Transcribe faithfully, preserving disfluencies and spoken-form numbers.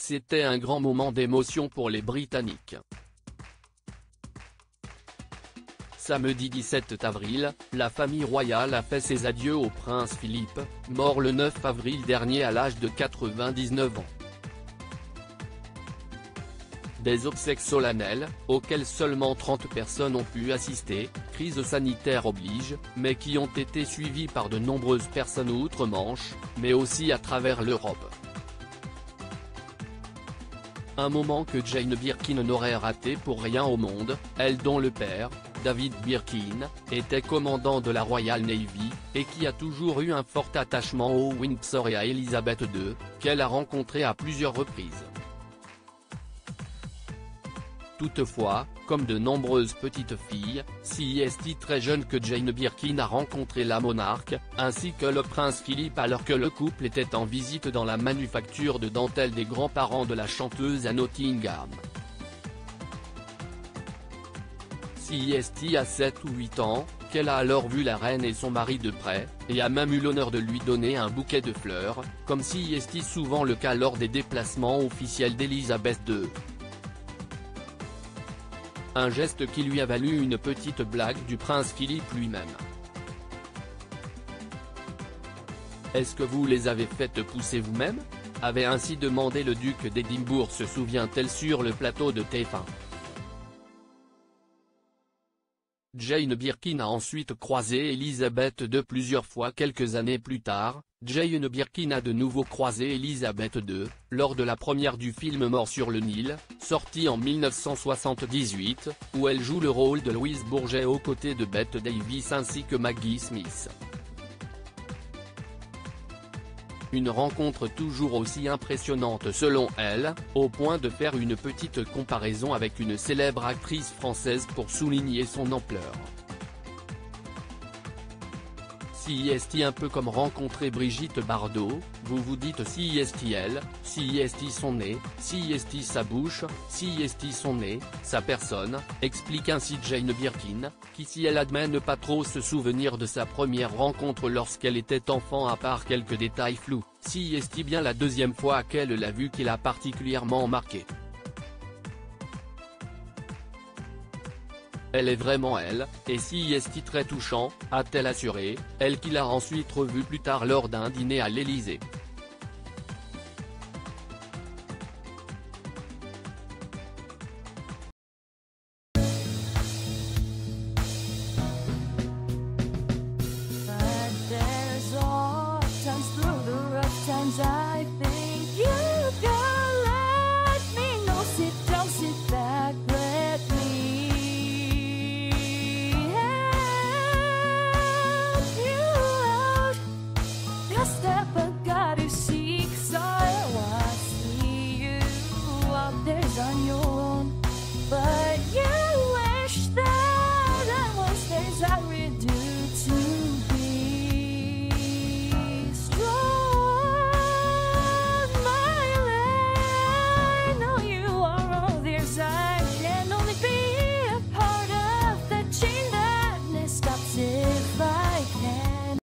C'était un grand moment d'émotion pour les Britanniques. Samedi dix-sept avril, la famille royale a fait ses adieux au prince Philippe, mort le neuf avril dernier à l'âge de quatre-vingt-dix-neuf ans. Des obsèques solennelles, auxquelles seulement trente personnes ont pu assister, crise sanitaire oblige, mais qui ont été suivies par de nombreuses personnes outre-Manche, mais aussi à travers l'Europe. Un moment que Jane Birkin n'aurait raté pour rien au monde, elle dont le père, David Birkin, était commandant de la Royal Navy, et qui a toujours eu un fort attachement au Windsor et à Elisabeth deux, qu'elle a rencontré à plusieurs reprises. Toutefois, comme de nombreuses petites filles, c'est très jeune que Jane Birkin a rencontré la monarque, ainsi que le prince Philippe alors que le couple était en visite dans la manufacture de dentelle des grands-parents de la chanteuse à Nottingham. C'est a sept ou huit ans, qu'elle a alors vu la reine et son mari de près, et a même eu l'honneur de lui donner un bouquet de fleurs, comme c'est souvent le cas lors des déplacements officiels d'Elisabeth deux. Un geste qui lui a valu une petite blague du prince Philippe lui-même. « Est-ce que vous les avez faites pousser vous-même » avait ainsi demandé le duc d'Édimbourg, se souvient-elle sur le plateau de T F un. Jane Birkin a ensuite croisé Elisabeth deux plusieurs fois quelques années plus tard. Jane Birkin a de nouveau croisé Elisabeth deux, lors de la première du film Mort sur le Nil, sorti en mille neuf cent soixante-dix-huit, où elle joue le rôle de Louise Bourget aux côtés de Bette Davis ainsi que Maggie Smith. Une rencontre toujours aussi impressionnante selon elle, au point de faire une petite comparaison avec une célèbre actrice française pour souligner son ampleur. C'est un peu comme rencontrer Brigitte Bardot, vous vous dites c'est elle, c'est son nez, c'est sa bouche, c'est son nez, sa personne, explique ainsi Jane Birkin, qui si elle admet ne pas trop se souvenir de sa première rencontre lorsqu'elle était enfant à part quelques détails flous, c'est bien la deuxième fois qu'elle l'a vu qui l'a particulièrement marqué. Elle est vraiment elle, et c'est très touchant, a-t-elle assuré, elle qui l'a ensuite revu plus tard lors d'un dîner à l'Élysée.